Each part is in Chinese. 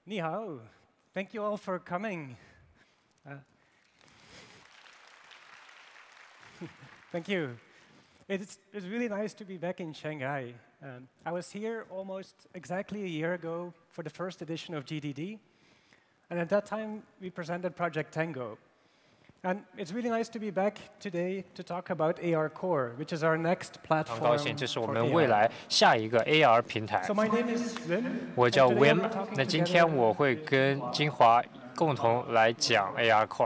Ni hao. Thank you all for coming. Thank you. It's really nice to be back in Shanghai. I was here almost exactly a year ago for the first edition of GDD. And at that time, we presented Project Tango. And it's really nice to be back today to talk about AR Core, which is our next 很 platform 高兴，这是我 for 们未 AR. 来下一个 AR 平台 So。my name is Wim. 我叫 and today Wim， we'll be talking 那今 together- 天我会跟金华共同来讲 AR Core。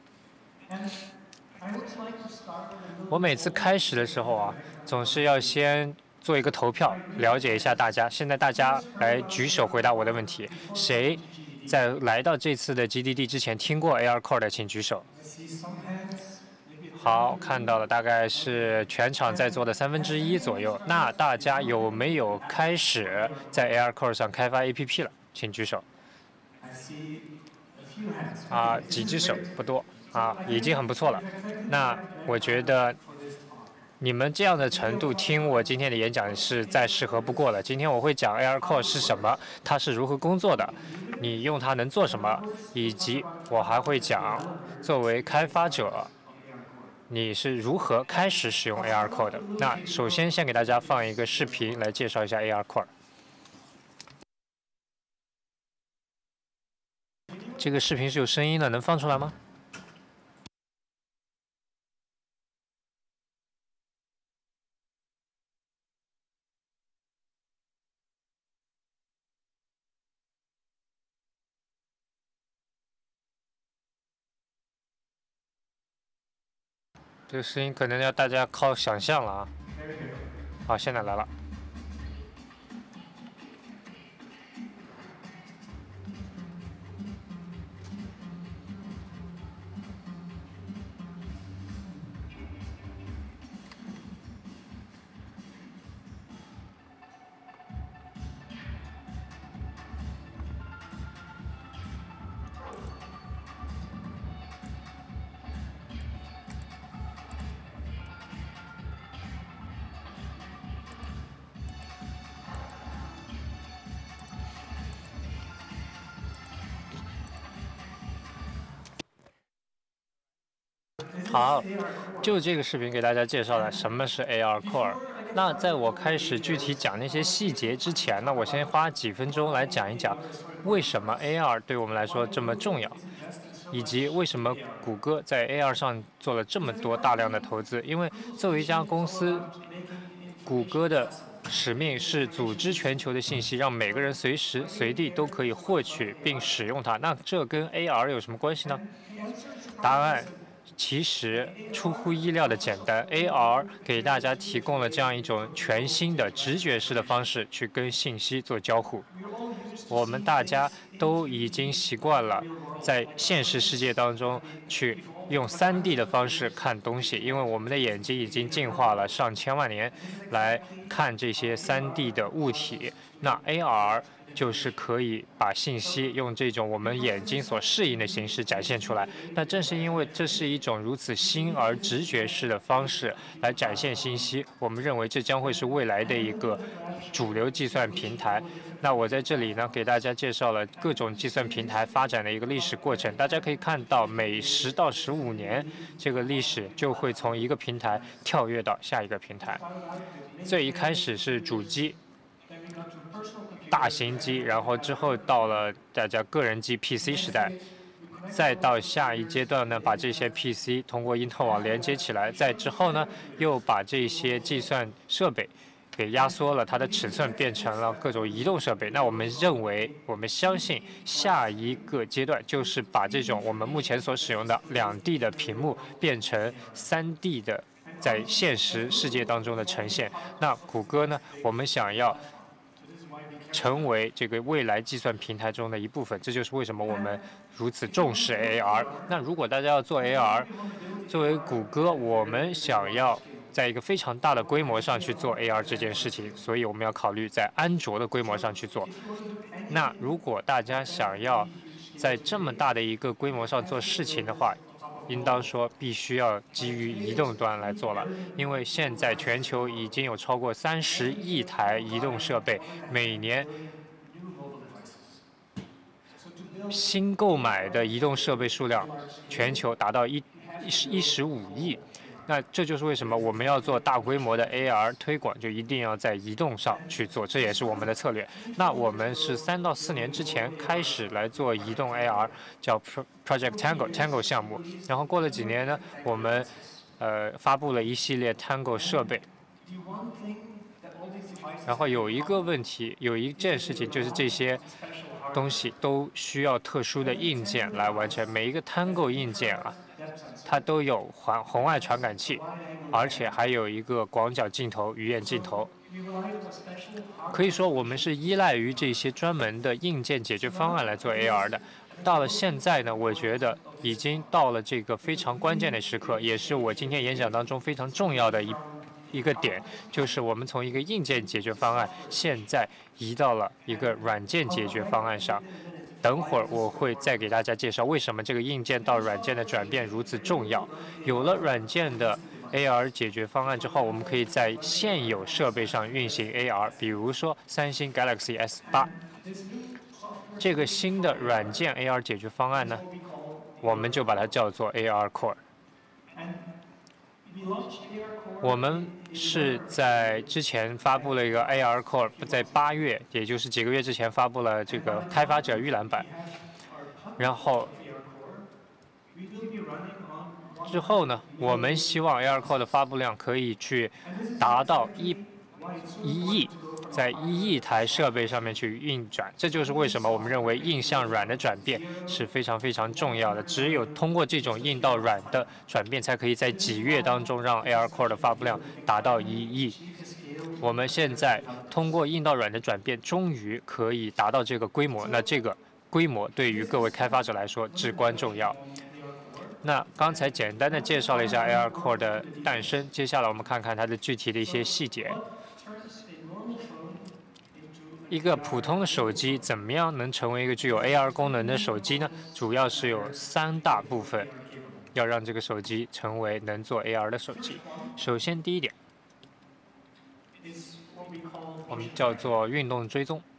我每次开始的时候啊，总是要先做一个投票，了解一下大家。现在大家来举手回答我的问题，谁在来到这次的 GDD 之前听过 AR Core 的，请举手。好，看到了，大概是全场在座的1/3左右。那大家有没有开始在 AR Core 上开发 APP 了？请举手。啊，几只手不多啊，已经很不错了。那我觉得你们这样的程度听我今天的演讲是再适合不过了。今天我会讲 AR Core 是什么，它是如何工作的，你用它能做什么，以及我还会讲作为开发者你是如何开始使用 AR Core 的。那首先先给大家放一个视频来介绍一下 AR Core。这个视频是有声音的，能放出来吗？这个声音可能要大家靠想象了啊。好，现在来了。好，就这个视频给大家介绍了什么是 AR Core。那在我开始具体讲那些细节之前呢，我先花几分钟来讲一讲为什么 AR 对我们来说这么重要，以及为什么谷歌在 AR 上做了这么多大量的投资。因为作为一家公司，谷歌的使命是组织全球的信息，让每个人随时随地都可以获取并使用它。那这跟 AR 有什么关系呢？答案其实出乎意料的简单 ，AR 给大家提供了这样一种全新的直觉式的方式去跟信息做交互。我们大家都已经习惯了在现实世界当中去用3D 的方式看东西，因为我们的眼睛已经进化了上千万年来看这些3D 的物体。那 AR就是可以把信息用这种我们眼睛所适应的形式展现出来。那正是因为这是一种如此新而直觉式的方式来展现信息，我们认为这将会是未来的一个主流计算平台。那我在这里呢，给大家介绍了各种计算平台发展的一个历史过程。大家可以看到，每10到15年，这个历史就会从一个平台跳跃到下一个平台。最一开始是主机、大型机，然后之后到了大家个人机 PC 时代，再到下一阶段呢，把这些 PC 通过因特网连接起来，再之后呢，又把这些计算设备给压缩了它的尺寸，变成了各种移动设备。那我们认为，我们相信下一个阶段就是把这种我们目前所使用的2D 的屏幕变成3D 的在现实世界当中的呈现。那谷歌呢，我们想要成为这个未来计算平台中的一部分，这就是为什么我们如此重视 AR。那如果大家要做 AR， 作为谷歌，我们想要在一个非常大的规模上去做 AR 这件事情，所以我们要考虑在安卓的规模上去做。那如果大家想要在这么大的一个规模上做事情的话，应当说必须要基于移动端来做了，因为现在全球已经有超过30亿台移动设备，每年新购买的移动设备数量全球达到15亿。那这就是为什么我们要做大规模的 AR 推广，就一定要在移动上去做，这也是我们的策略。那我们是3到4年之前开始来做移动 AR， 叫 Project Tango 项目。然后过了几年呢，我们发布了一系列 Tango 设备。然后有一个问题，有一件事情就是这些东西都需要特殊的硬件来完成。每一个 Tango 硬件啊，它都有红外传感器，而且还有一个广角镜头、鱼眼镜头。可以说，我们是依赖于这些专门的硬件解决方案来做 AR 的。到了现在呢，我觉得已经到了这个非常关键的时刻，也是我今天演讲当中非常重要的一个点，就是我们从一个硬件解决方案，现在移到了一个软件解决方案上。等会儿我会再给大家介绍为什么这个硬件到软件的转变如此重要。有了软件的 AR 解决方案之后，我们可以在现有设备上运行 AR， 比如说三星 Galaxy S8。这个新的软件 AR 解决方案呢，我们就把它叫做 AR Core。我们是在之前发布了一个 AR Core， 在8月，也就是几个月之前发布了这个开发者预览版。然后之后呢，我们希望 AR Core 的发布量可以去达到1亿，在1亿台设备上面去运转。这就是为什么我们认为硬向软的转变是非常非常重要的。只有通过这种硬到软的转变，才可以在几月当中让 AR Core 的发布量达到1亿。我们现在通过硬到软的转变，终于可以达到这个规模。那这个规模对于各位开发者来说至关重要。那刚才简单的介绍了一下 AR Core 的诞生，接下来我们看看它的具体的一些细节。一个普通的手机怎么样能成为一个具有 AR 功能的手机呢？主要是有3大部分，要让这个手机成为能做 AR 的手机。首先，第一点，我们叫做运动追踪。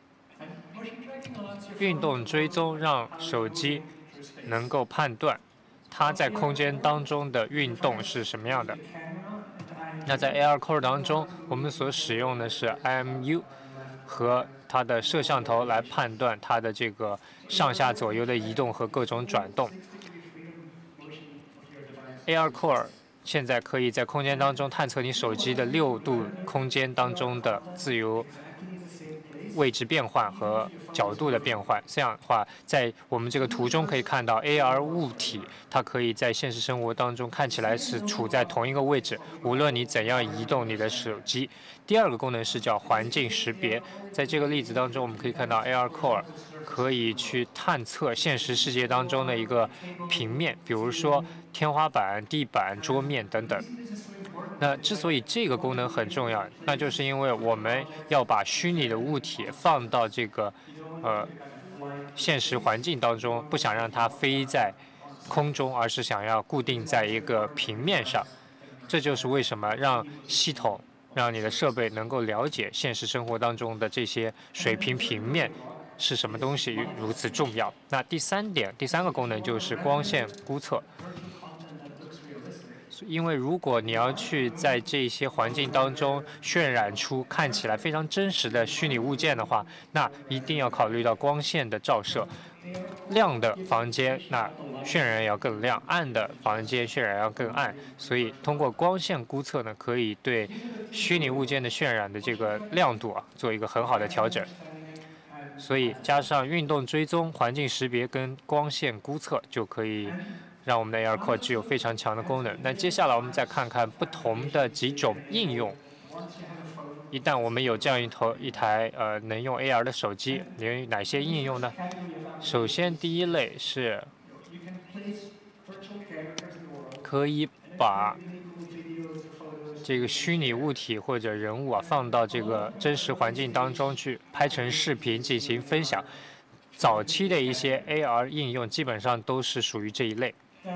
运动追踪让手机能够判断它在空间当中的运动是什么样的。那在 AR Core 当中，我们所使用的是 IMU 和它的摄像头来判断它的这个上下左右的移动和各种转动。AR Core 现在可以在空间当中探测你手机的6度空间当中的自由位置变换和角度的变换。这样的话，在我们这个图中可以看到 AR 物体，它可以在现实生活当中看起来是处在同一个位置，无论你怎样移动你的手机。第二个功能是叫环境识别。在这个例子当中，我们可以看到 AR Core 可以去探测现实世界当中的一个平面，比如说天花板、地板、桌面等等。那之所以这个功能很重要，那就是因为我们要把虚拟的物体放到这个现实环境当中，不想让它飞在空中，而是想要固定在一个平面上。这就是为什么让系统让你的设备能够了解现实生活当中的这些水平平面是什么东西如此重要。那第三个功能就是光线估测。因为如果你要去在这些环境当中渲染出看起来非常真实的虚拟物件的话，那一定要考虑到光线的照射。亮的房间，那渲染要更亮；暗的房间渲染要更暗。所以通过光线估测呢，可以对虚拟物件的渲染的这个亮度做一个很好的调整。所以加上运动追踪、环境识别跟光线估测，就可以让我们的 AR Core 具有非常强的功能。那接下来我们再看看不同的几种应用。一旦我们有这样一台能用 AR 的手机，有哪些应用呢？首先，第一类是可以把这个虚拟物体或者人物放到这个真实环境当中去拍成视频进行分享。早期的一些 AR 应用基本上都是属于这一类。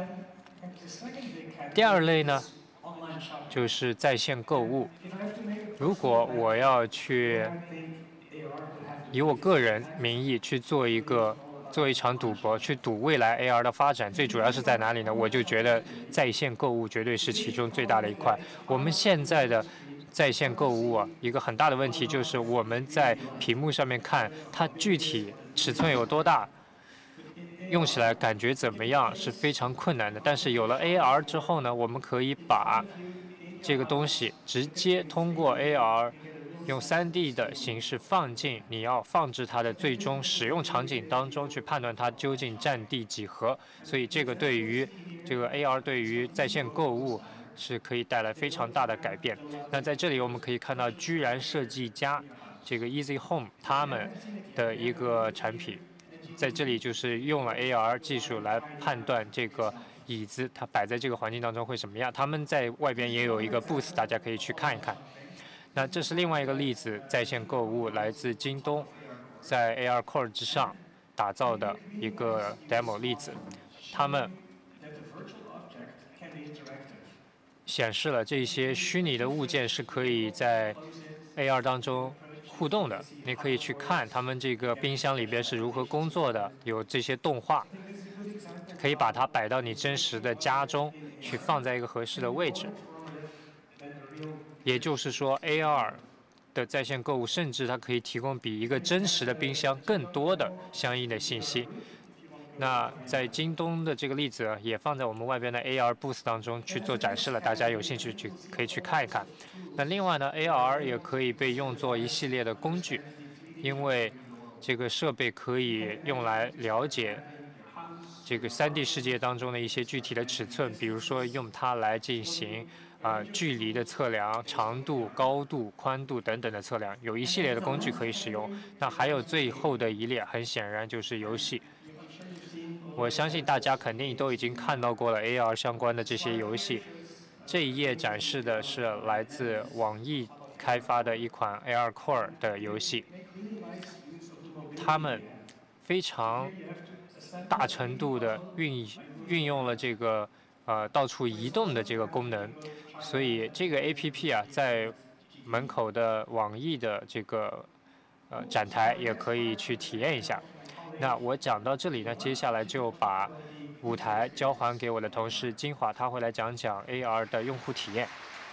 第二类呢，就是在线购物。如果我要去以我个人名义去做一个做一场赌博，去赌未来 AR 的发展，最主要是在哪里呢？我就觉得在线购物绝对是其中最大的一块。我们现在的在线购物啊，一个很大的问题就是我们在屏幕上面看它具体尺寸有多大，用起来感觉怎么样是非常困难的。但是有了 AR 之后呢，我们可以把这个东西直接通过 AR 用3D 的形式放进你要放置它的最终使用场景当中，去判断它究竟占地几何。所以这个对于这个 AR 对于在线购物是可以带来非常大的改变。那在这里我们可以看到居然设计家这个 Easy Home 他们的一个产品，在这里就是用了 AR 技术来判断这个椅子它摆在这个环境当中会什么样。他们在外边也有一个 booth， 大家可以去看一看。那这是另外一个例子，在线购物来自京东，在 AR Core 之上打造的一个 demo 例子。他们显示了这些虚拟的物件是可以在 AR 当中互动的，你可以去看他们这个冰箱里边是如何工作的，有这些动画，可以把它摆到你真实的家中去，放在一个合适的位置。也就是说 ，AR 的在线购物，甚至它可以提供比一个真实的冰箱更多的相应的信息。那在京东的这个例子也放在我们外边的 AR booth 当中去做展示了，大家有兴趣可以去看一看。那另外呢 ，AR 也可以被用作一系列的工具，因为这个设备可以用来了解这个3D 世界当中的一些具体的尺寸，比如说用它来进行距离的测量、长度、高度、宽度等等的测量，有一系列的工具可以使用。那还有最后的一列，很显然就是游戏。我相信大家肯定都已经看到过了 AR 相关的这些游戏。这一页展示的是来自网易开发的一款 AR Core 的游戏，他们非常大程度的运用了这个到处移动的这个功能，所以这个 APP 啊，在门口的网易的这个展台也可以去体验一下。那我讲到这里呢，接下来就把舞台交还给我的同事金华，他会来讲讲 AR 的用户体验。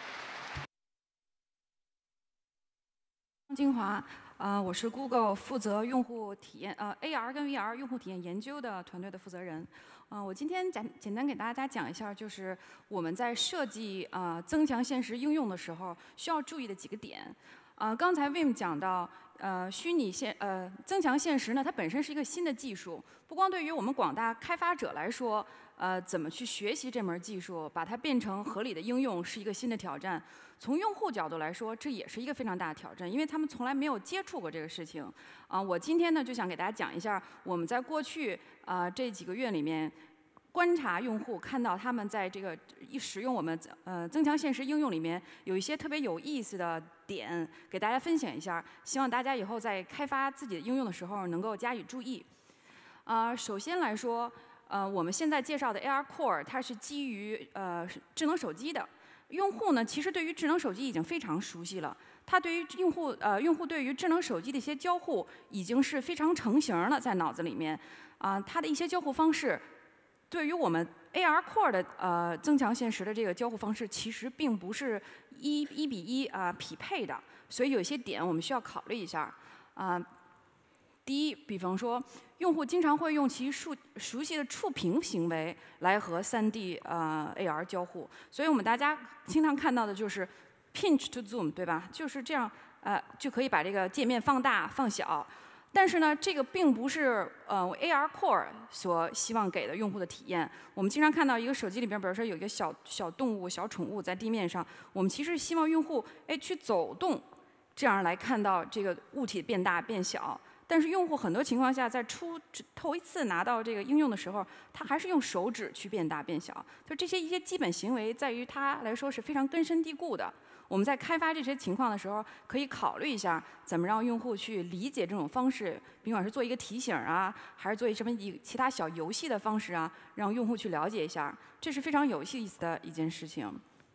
金华，我是 Google 负责用户体验AR 跟 VR 用户体验研究的团队的负责人。我今天简单给大家讲一下，就是我们在设计增强现实应用的时候需要注意的几个点。刚才 Wim 讲到，增强现实呢，它本身是一个新的技术，不光对于我们广大开发者来说，怎么去学习这门技术，把它变成合理的应用是一个新的挑战。从用户角度来说，这也是一个非常大的挑战，因为他们从来没有接触过这个事情。我今天呢就想给大家讲一下，我们在过去这几个月里面，观察用户，看到他们在这个使用我们增强现实应用里面有一些特别有意思的点，给大家分享一下，希望大家以后在开发自己的应用的时候能够加以注意。首先来说，我们现在介绍的 AR Core 它是基于智能手机的。用户呢，其实对于智能手机已经非常熟悉了。他对于用户对于智能手机的一些交互已经是非常成型了，在脑子里面。它的一些交互方式，对于我们 AR Core 的增强现实的这个交互方式，其实并不是1比1匹配的，所以有些点我们需要考虑一下。第一，比方说，用户经常会用其熟悉的触屏行为来和3D AR 交互，所以我们大家经常看到的就是 pinch to zoom， 对吧？就是这样，就可以把这个界面放大、放小。但是呢，这个并不是AR Core 所希望给的用户的体验。我们经常看到一个手机里边，比如说有一个小动物、小宠物在地面上，我们其实希望用户去走动，这样来看到这个物体变大变小。但是用户很多情况下在头一次拿到这个应用的时候，他还是用手指去变大变小。就这些一些基本行为，在于他来说是非常根深蒂固的。我们在开发这些情况的时候，可以考虑一下怎么让用户去理解这种方式，甭管是做一个提醒还是做什么其他小游戏的方式让用户去了解一下，这是非常有意思的一件事情。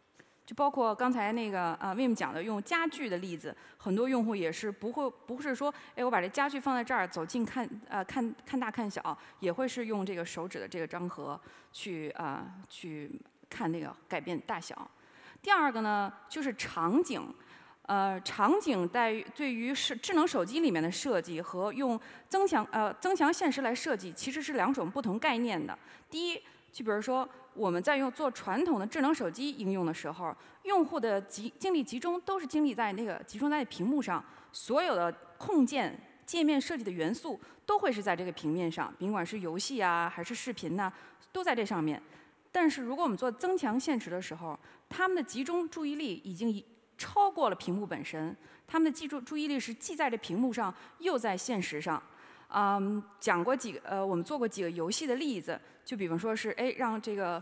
就包括刚才那个Wim 讲的用家具的例子，很多用户也是不是说，哎，我把这家具放在这儿，走近看看大看小，也会是用这个手指的这个张合去看那个改变大小。第二个呢，就是场景。场景对于智能手机里面的设计和用增强现实来设计，其实是2种不同概念的。第一，就比如说我们在做传统的智能手机应用的时候，用户的精力集中都是集中在屏幕上，所有的控件、界面设计的元素都会是在这个平面上，甭管是游戏啊还是视频呐，都在这上面。但是如果我们做增强现实的时候，他们的集中注意力已经超过了屏幕本身，他们的注意力是既在这屏幕上，又在现实上。讲过我们做过几个游戏的例子，就比方说是让这个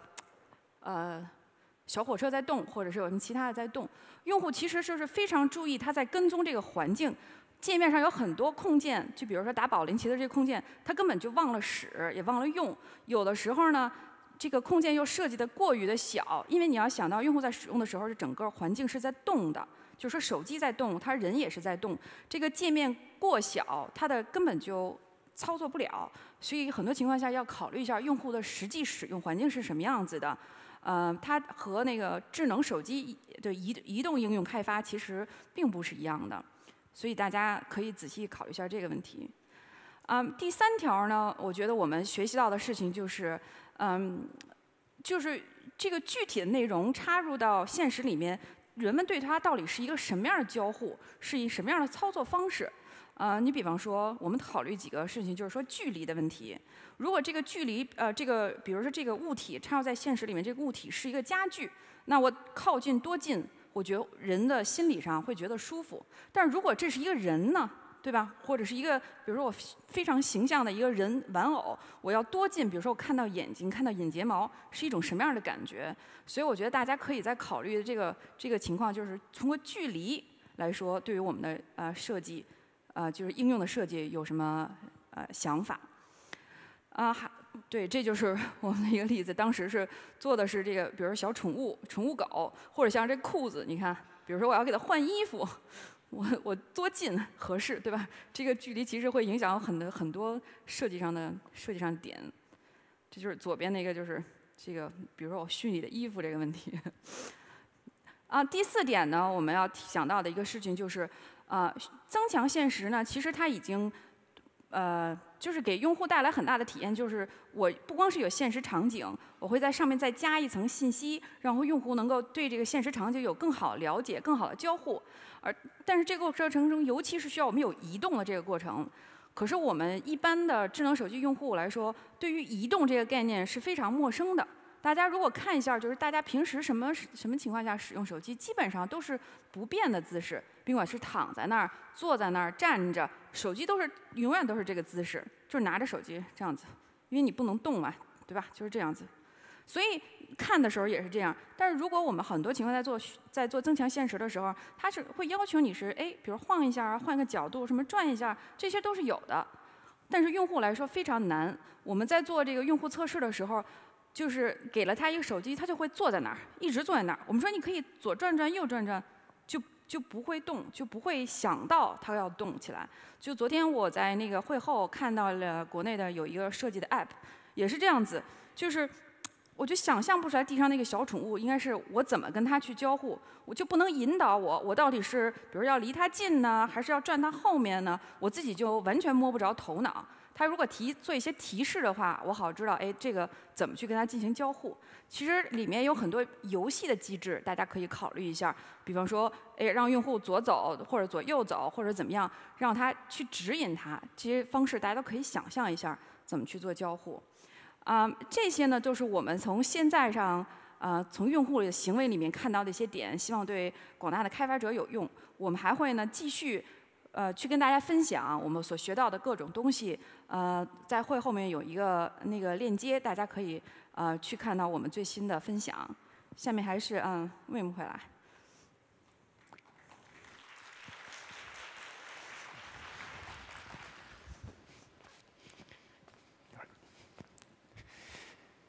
小火车在动，或者是有什么其他的在动，用户其实就是非常注意他在跟踪这个环境。界面上有很多控件，就比如说打保龄球的这个控件，他根本就忘了使，也忘了用。有的时候呢，这个控件又设计的过于的小，因为你要想到用户在使用的时候，是整个环境是在动的，就是说手机在动，他人也是在动。这个界面过小，它的根本就操作不了，所以很多情况下要考虑一下用户的实际使用环境是什么样子的。它和那个智能手机的移动应用开发其实并不是一样的，所以大家可以仔细考虑一下这个问题。第3条呢，我觉得我们学习到的事情就是。就是这个具体的内容插入到现实里面，人们对它到底是一个什么样的交互，是一什么样的操作方式？你比方说，我们考虑几个事情，就是说距离的问题。如果这个距离，比如说这个物体插入在现实里面，这个物体是一个家具，那我靠近多近，我觉得人的心理上会觉得舒服。但如果这是一个人呢？对吧？或者是一个，比如说我非常形象的一个人玩偶，我要多近？比如说我看到眼睛，看到眼睫毛，是一种什么样的感觉？所以我觉得大家可以在考虑的这个情况，就是通过距离来说，对于我们的设计，就是应用的设计有什么想法？对，这就是我们的一个例子。当时是做的是这个，比如说小宠物狗，或者像这裤子，你看，比如说我要给它换衣服。我多近合适，对吧？这个距离其实会影响很多设计上的点。这就是左边那个，就是这个，比如说我虚拟的衣服这个问题。第4点呢，我们要想到的一个事情就是，增强现实呢，其实它已经就是给用户带来很大的体验，就是我不光是有现实场景，我会在上面再加一层信息，然后用户能够对这个现实场景有更好的了解、更好的交互。但是这个过程中，尤其是需要我们有移动的这个过程。可是我们一般的智能手机用户来说，对于移动这个概念是非常陌生的。大家如果看一下，就是大家平时什么情况下使用手机，基本上都是不变的姿势，甭管是躺在那儿、坐在那儿、站着，手机永远都是这个姿势，就是拿着手机这样子，因为你不能动嘛，对吧？就是这样子。所以看的时候也是这样。但是如果我们很多情况在做增强现实的时候，它是会要求你是比如晃一下、换个角度、什么转一下，这些都是有的。但是用户来说非常难。我们在做这个用户测试的时候，就是给了他一个手机，他就会坐在那儿，一直坐在那儿。我们说你可以左转转、右转转，就不会动，就不会想到它要动起来。就昨天我在那个会后看到了国内的有一个设计的 app， 也是这样子，就是我就想象不出来地上那个小宠物应该是我怎么跟它去交互，我就不能引导我到底是比如要离它近呢，还是要转它后面呢？我自己就完全摸不着头脑。它如果做一些提示的话，我好知道，这个怎么去跟它进行交互。其实里面有很多游戏的机制，大家可以考虑一下。比方说，让用户左走或者左右走，或者怎么样，让它去指引它。这些方式大家都可以想象一下怎么去做交互。这些呢，都是我们从现在上，从用户的行为里面看到的一些点，希望对广大的开发者有用。我们还会呢继续。去跟大家分享我们所学到的各种东西。在会后面有一个那个链接，大家可以去看到我们最新的分享。下面还是Wim回来。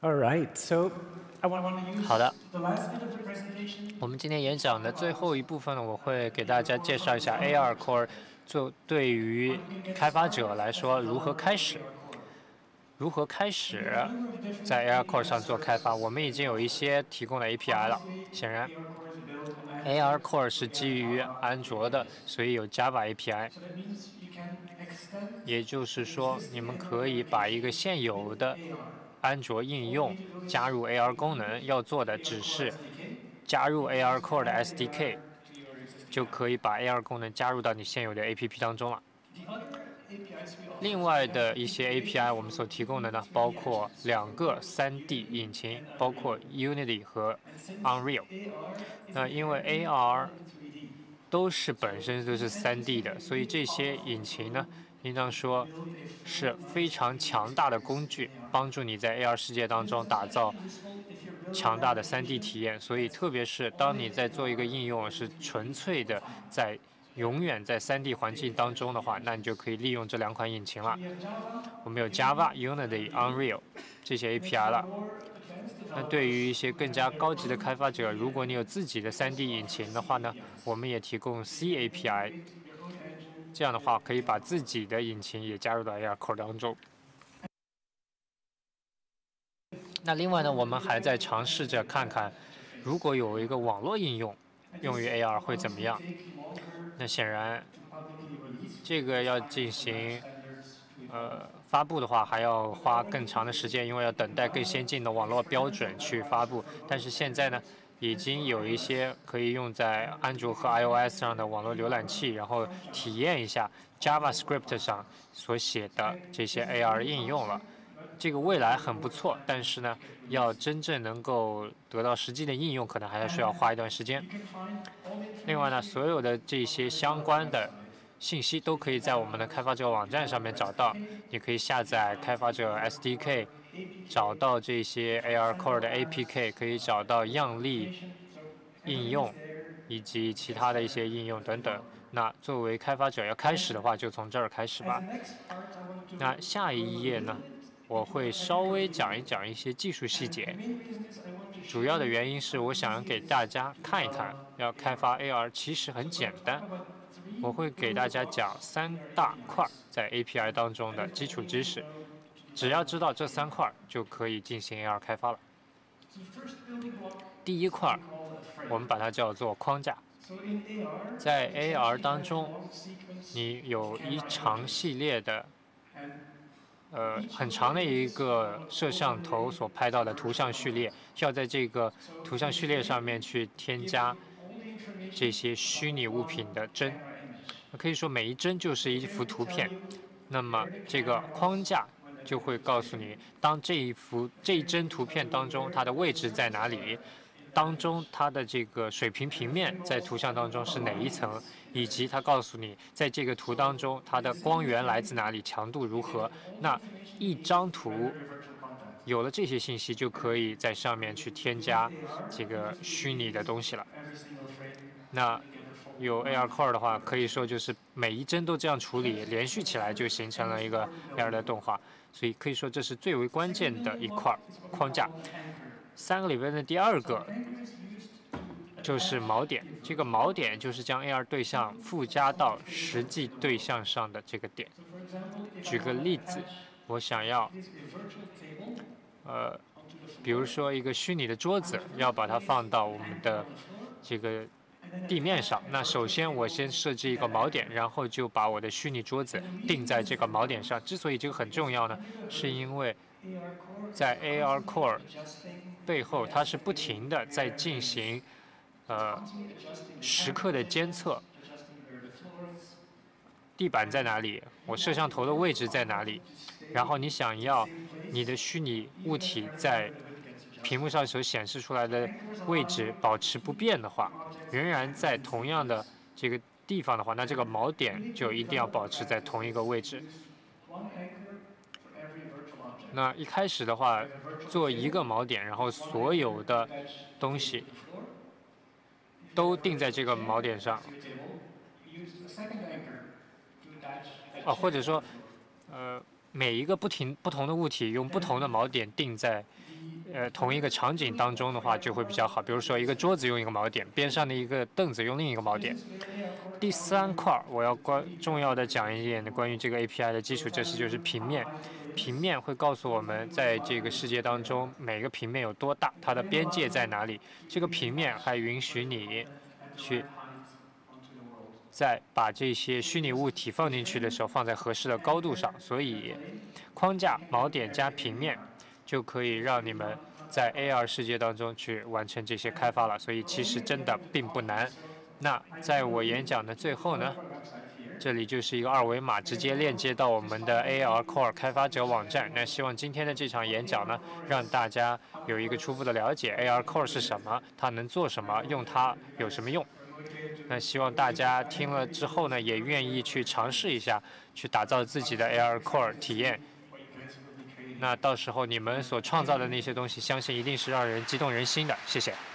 All right, so I want to use 好的， the last bit of the presentation. 我们今天演讲的最后一部分呢，我会给大家介绍一下 AR Core 对于开发者来说如何开始。如何开始在 AR Core 上做开发？我们已经有一些提供的 API 了。显然 ，AR Core 是基于安卓的，所以有 Java API。也就是说，你们可以把一个现有的安卓应用加入 AR 功能，要做的只是加入 AR Core 的 SDK， 就可以把 AR 功能加入到你现有的 APP 当中了。另外的一些 API 我们所提供的呢，包括2个3D 引擎，包括 Unity 和 Unreal。那因为 AR 本身都是3D 的，所以这些引擎呢，应当说是非常强大的工具，帮助你在 AR 世界当中打造强大的3D 体验。所以，特别是当你在做一个应用是纯粹的永远在3D 环境当中的话，那你就可以利用这2款引擎了。我们有 Java、Unity、Unreal 这些 API 了。那对于一些更加高级的开发者，如果你有自己的3D 引擎的话呢，我们也提供 C API。这样的话，可以把自己的引擎也加入到 AR Core 当中。那另外呢，我们还在尝试着看看，如果有一个网络应用用于 AR 会怎么样？那显然，这个要进行发布的话，还要花更长的时间，因为要等待更先进的网络标准去发布。但是现在呢，已经有一些可以用在安卓和 iOS 上的网络浏览器，然后体验一下 JavaScript 上所写的这些 AR 应用了。这个未来很不错，但是呢，要真正能够得到实际的应用，可能还需要花一段时间。另外呢，所有的这些相关的信息都可以在我们的开发者网站上面找到。你可以下载开发者 SDK， 找到这些 AR Core 的 APK， 可以找到样例应用以及其他的一些应用等等。那作为开发者要开始的话，就从这儿开始吧。那下一页呢，我会稍微讲一讲一些技术细节。主要的原因是我想给大家看一看，要开发 AR 其实很简单。我会给大家讲3大块在 API 当中的基础知识，只要知道这3块就可以进行 AR 开发了。第一块，我们把它叫做框架。在 AR 当中，你有一长系列的很长的一个摄像头所拍到的图像序列，要在这个图像序列上面去添加这些虚拟物品的帧。可以说每一帧就是一幅图片。那么这个框架就会告诉你，当这一帧图片当中它的位置在哪里，当中它的这个水平平面在图像当中是哪一层，以及它告诉你在这个图当中它的光源来自哪里，强度如何。那一张图有了这些信息，就可以在上面去添加这个虚拟的东西了。那有 AR Core 的话，可以说就是每一帧都这样处理，连续起来就形成了一个 AR 的动画。所以可以说这是最为关键的一块框架。3个里边的第2个就是锚点。这个锚点就是将 AR 对象附加到实际对象上的这个点。举个例子，我想要比如说一个虚拟的桌子，要把它放到我们的这个地面上。那首先我先设置一个锚点，然后就把我的虚拟桌子定在这个锚点上。之所以这个很重要呢，是因为在 AR Core 背后，它是不停的在进行时刻的监测。地板在哪里？我摄像头的位置在哪里？然后你想要你的虚拟物体在屏幕上所显示出来的位置保持不变的话，仍然在同样的这个地方的话，那这个锚点就一定要保持在同一个位置。那一开始的话，做一个锚点，然后所有的东西都定在这个锚点上。或者说， 每一个不同的物体用不同的锚点定在同一个场景当中的话，就会比较好。比如说一个桌子用一个锚点，边上的一个凳子用另一个锚点。第3块我要重要的讲一点的关于这个 API 的基础知识就是平面。平面会告诉我们，在这个世界当中，每个平面有多大，它的边界在哪里。这个平面还允许你去在把这些虚拟物体放进去的时候，放在合适的高度上。所以，框架、锚点加平面就可以让你们在 AR 世界当中去完成这些开发了。所以其实真的并不难。那在我演讲的最后呢，这里就是一个2维码，直接链接到我们的 AR Core 开发者网站。那希望今天的这场演讲呢，让大家有一个初步的了解 AR Core 是什么，它能做什么，用它有什么用。那希望大家听了之后呢，也愿意去尝试一下，去打造自己的 AR Core 体验。那到时候你们所创造的那些东西，相信一定是让人激动人心的。谢谢。